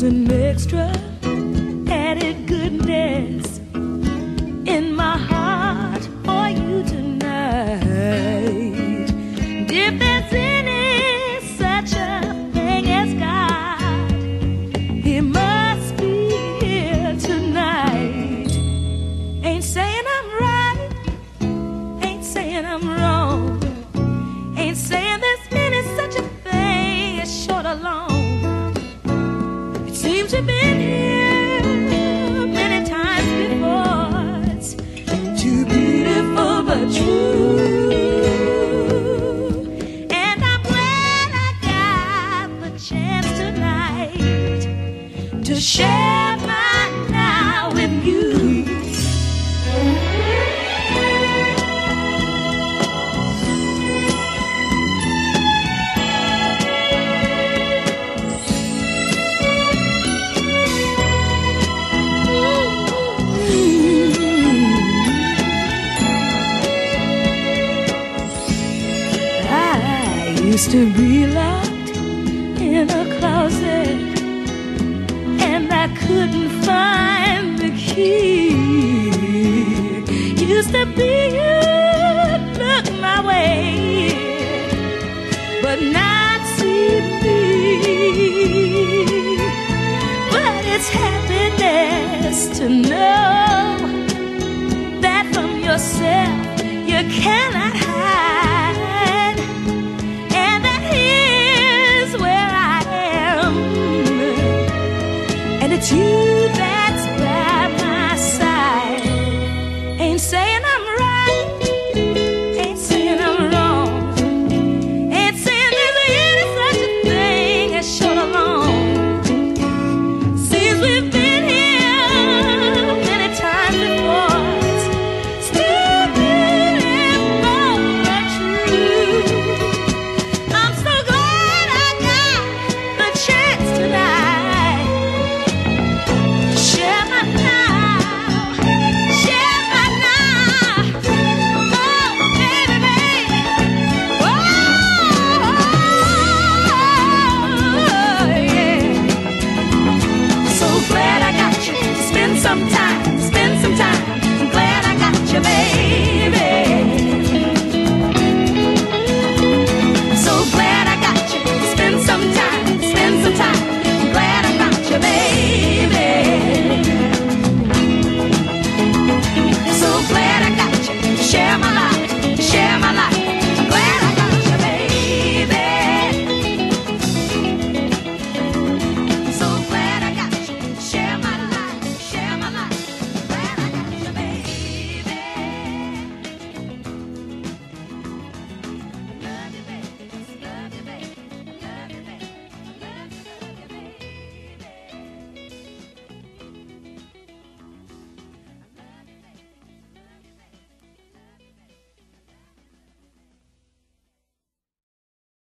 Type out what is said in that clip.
some extra added goodness in my heart for you tonight. If there's any such a thing as God, He must be here tonight. Ain't saying I'm right, ain't saying I'm wrong, ain't saying there's any such a thing as short or long. It seems you've been here many times before. It's too beautiful but true. And I'm glad I got the chance tonight to share my now with you. Used to be locked in a closet, and I couldn't find the key. Used to be you'd look my way, but not see me. But it's happiness to know